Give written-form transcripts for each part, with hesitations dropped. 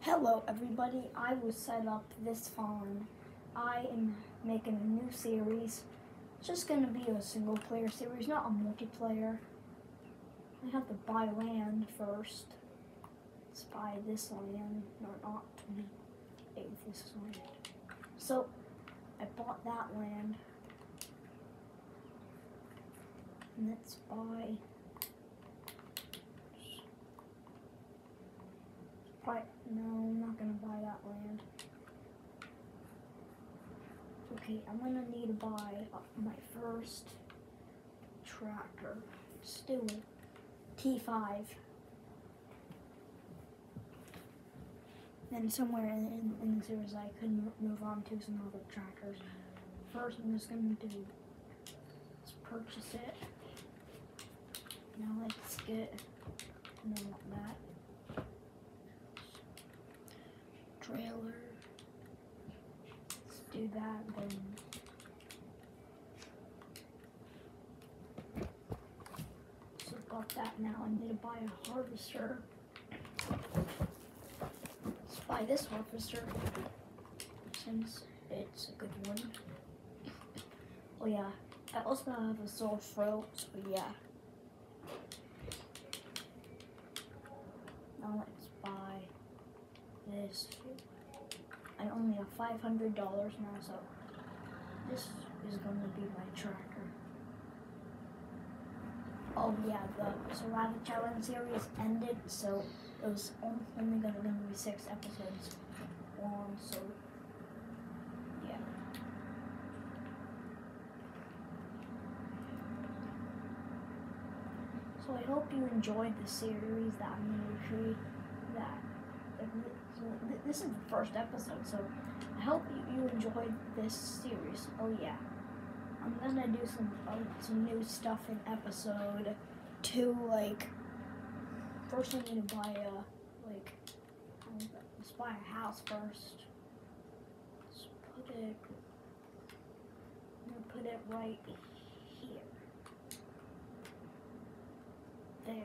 Hello everybody, I will set up this farm. I am making a new series. It's just going to be a single player series, not a multiplayer. I have to buy land first. Let's buy this land, no, not 28, this land. So, I bought that land. And let's buy... No, I'm not gonna buy that land. Okay, I'm gonna need to buy my first tractor. Let's do it. T5. Then somewhere in the series I could move on to some other tractors. First, I'm just gonna let's purchase it. Now let's get, no, not that. Trailer. Let's do that, then so got that. Now I need to buy a harvester. Let's buy this harvester since it's a good one. Oh yeah, I also have a sore throat, so yeah. Now let's buy this. I only have $500 now, so this is going to be my tractor. Oh yeah, the Survival Challenge series ended, so it was only going to be 6 episodes long, so yeah. So I hope you enjoyed the series that I'm going to create. This is the first episode, so I hope you enjoyed this series. Oh yeah, I'm gonna do some new stuff in episode 2. Like, first I need to buy let's buy a house first. Let's put it right here. There.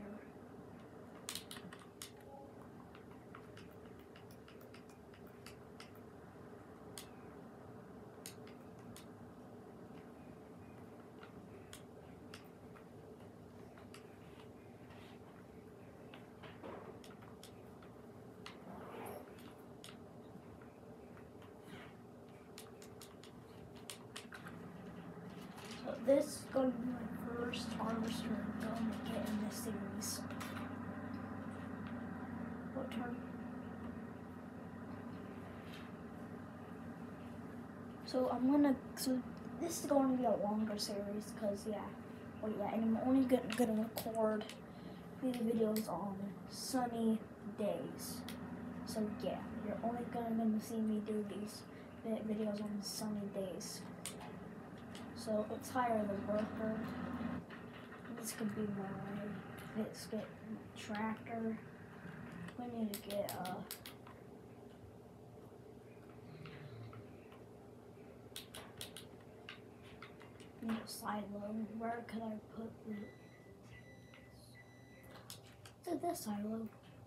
So this is going to be my first harvester I'm going to get in this series. What turn? So this is going to be a longer series because yeah. Oh yeah, and I'm only gonna record these videos on sunny days. So yeah, you're only gonna see me do these videos on sunny days. So let's hire the worker. This could be let's get my tractor. We need to get need a silo. Where could I put it? To this silo.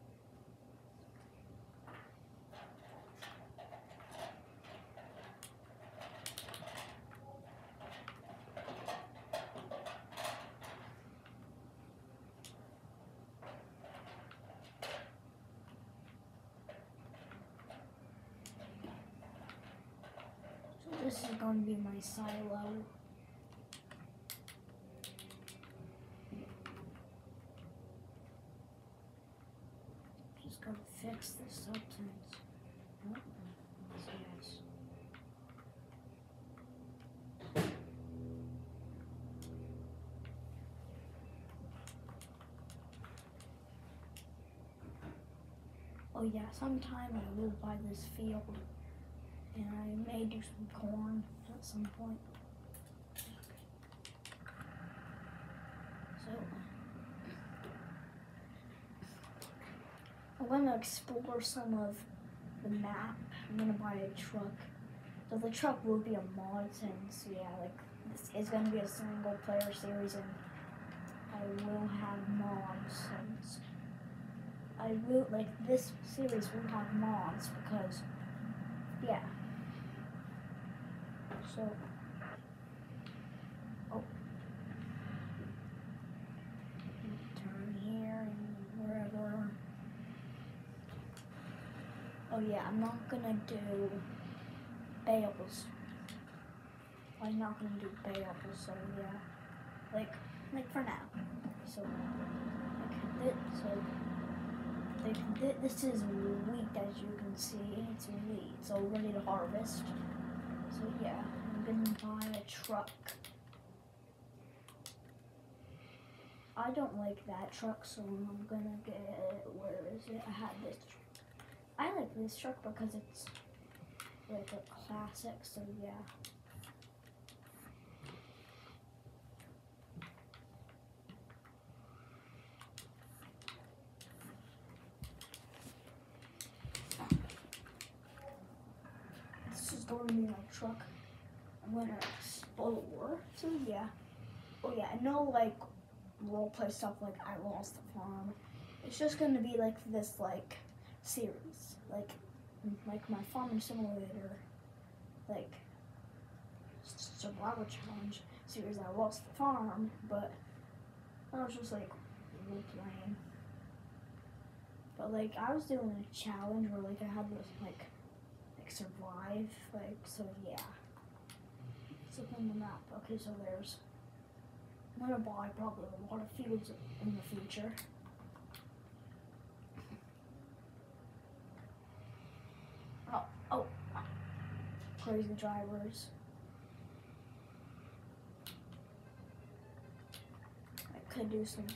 So this is going to be my silo. Gotta fix the substance. Oh, yes. Oh yeah, sometime I will buy this field, and I may do some corn at some point. So I'm gonna explore some of the map. I'm gonna buy a truck. So the truck will be a mod since, yeah, like, this is gonna be a single player series, and I will have mods since I will like this series will have mods because yeah. So oh, turn here and wherever. Oh yeah, I'm not gonna do Bales. I'm not gonna do Bales, so yeah. Like for now. So this is wheat, as you can see. It's wheat. It's all ready to harvest. So yeah, I'm gonna buy a truck. I don't like that truck, so I'm gonna get, where is it? I had this truck. I like this truck because it's like a classic, so yeah. This is going to be my truck. I'm gonna explore, so yeah. Oh yeah, no like roleplay stuff like I Lost the Farm. It's just gonna be like this like series, like my farming simulator, like survival challenge series. I Lost the Farm, but I was just like role playing. But like I was doing a challenge where like I had to like survive, like so yeah. So on the map. Okay, so there's. I'm gonna buy probably a lot of fields in the future. Oh, crazy drivers. I could do some,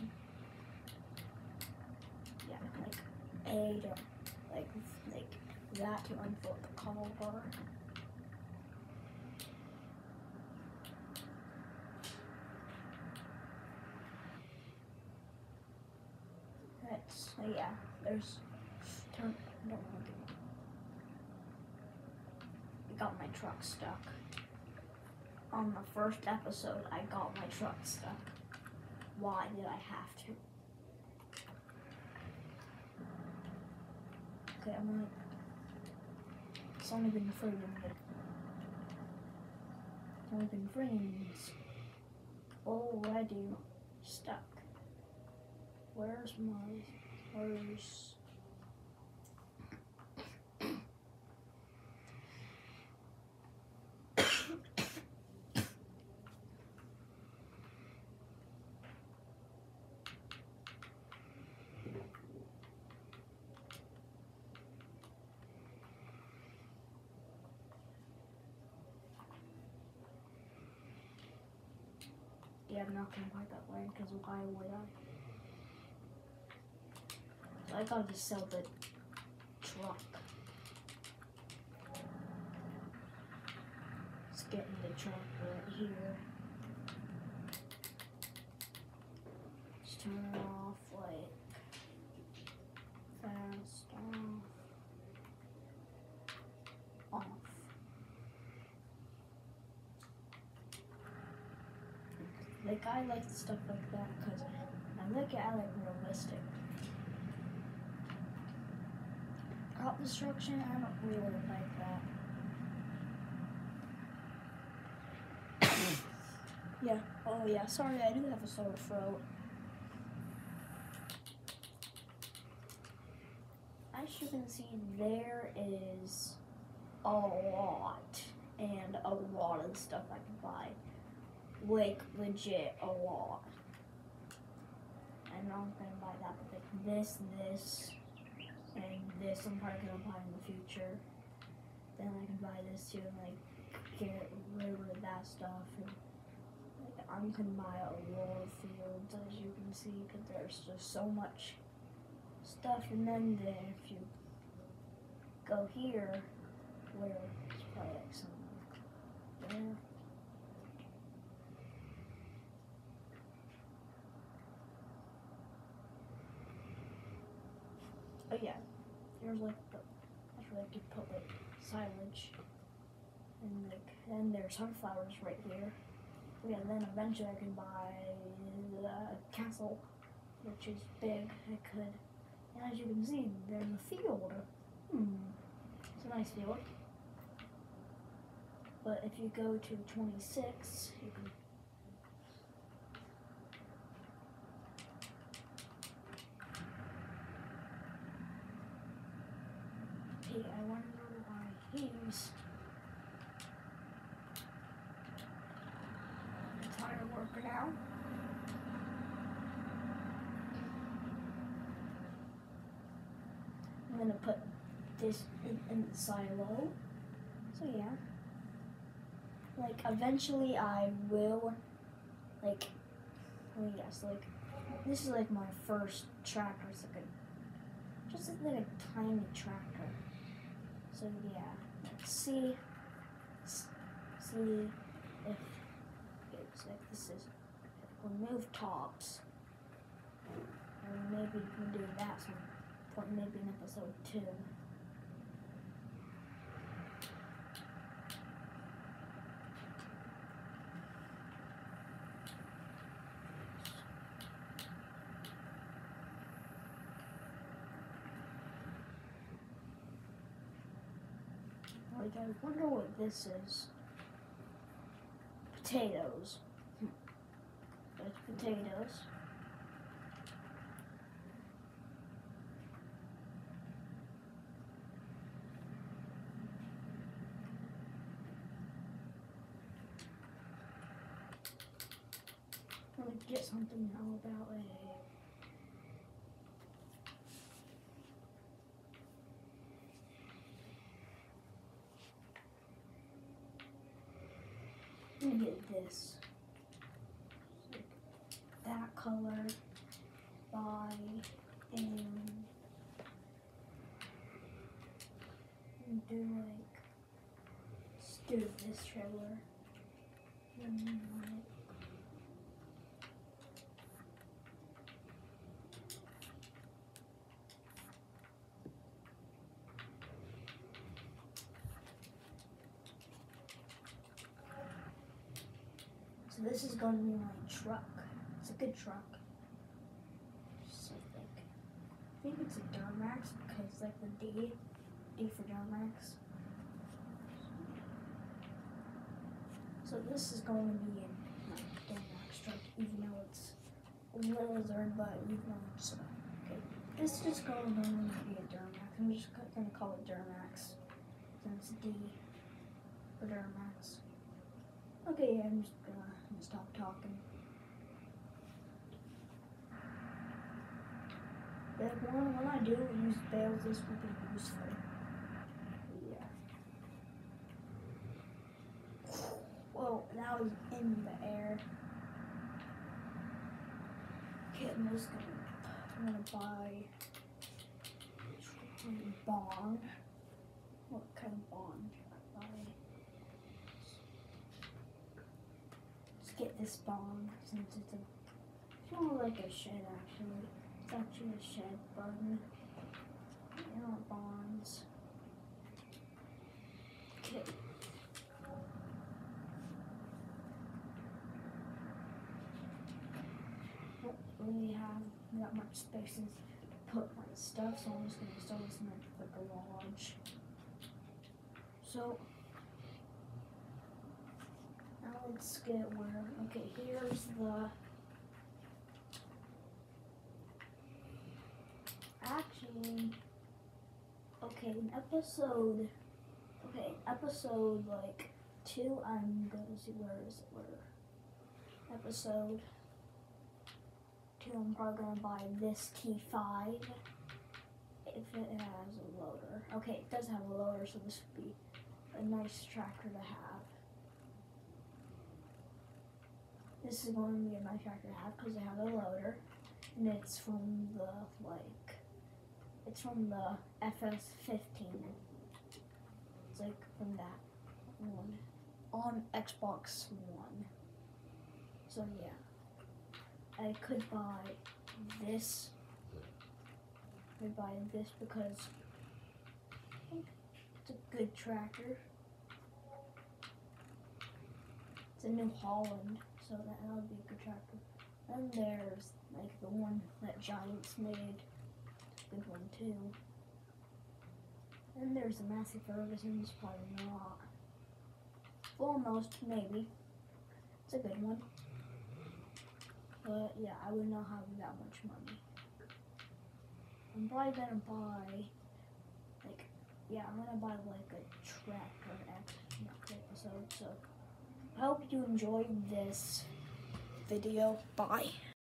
yeah, like A to, like that to unfold the car. That's, yeah, there's, turn, I don't want to. Got my truck stuck. On the first episode, I got my truck stuck. Why did I have to? Okay, I'm gonna. It's only been 3 minutes. It's only been 3 minutes. Already stuck. Where's yeah, I'm not gonna buy that land because why would I? So I gotta just sell the truck. Let's get in the truck right here. Just turn it off, like fast off. Like I like stuff like that because I like realistic. Crop destruction, I don't really like that. Yeah. Oh yeah. Sorry, I do have a sore throat. As you can see, there is a lot and a lot of stuff I can buy. Like legit a lot. I'm not gonna buy that, but like this, and this I'm probably gonna buy in the future. Then I can buy this too and like get rid of that stuff. And, like, I'm gonna buy a lot of fields, as you can see, because there's just so much stuff. And then if you go here, where it's probably like somewhere there. Oh yeah, there's like that's where I could put like silage, and like then there's sunflowers right here. Yeah, and then eventually I can buy the castle, which is big. I could And as you can see, there's a field. It's a nice field. But if you go to 26, you can I wonder why he's a tire worker now. I'm gonna put this in the silo. So yeah. Like eventually I will like this is like my first tractor. It's like just like a tiny tractor. So yeah, let's see if it's like this is remove tops. And maybe we can do that some point, maybe in episode 2. Like, I wonder what this is. Potatoes. There's potatoes. Let me get something now about a I'm gonna get this. Like that color by and do like let's do this trailer. So this is going to be my truck. It's a good truck. So I think it's a Duramax because like the D for Duramax. So this is going to be in my Duramax truck, even though it's a Lizard, but even though it's okay. This is just going to be a Duramax. I'm just going to call it Duramax since D for Duramax. Okay, I'm just gonna stop talking. But when I do use bales, this will be useful. Yeah. Whoa, that was in the air. Okay, I'm gonna buy a bond. What kind of bond should I buy? Get this bond since it's more like a shed actually. It's actually a shed button. You know, bonds. Okay. Don't really have that much space to put my stuff, so I'm just gonna store this in like a garage. So now let's get where, okay, here's the, actually, okay, in episode like 2, I'm gonna see where episode 2, I'm probably gonna buy this T5, if it has a loader. Okay, it does have a loader, so this would be a nice tractor to have. This is going to be a nice tractor to have because it has a loader, and it's from the FS15. It's like from that one on Xbox One. So yeah, I could buy this. I buy this because I think it's a good tractor. It's a New Holland. So that would be a good tractor. Then there's like the one that Giants made. good one too. And there's the Massey Ferguson's, probably not. Almost, maybe. It's a good one. But yeah, I would not have that much money. I'm probably gonna buy, like, yeah, I'm gonna buy like a tractor next episode. So I hope you enjoyed this video. Bye.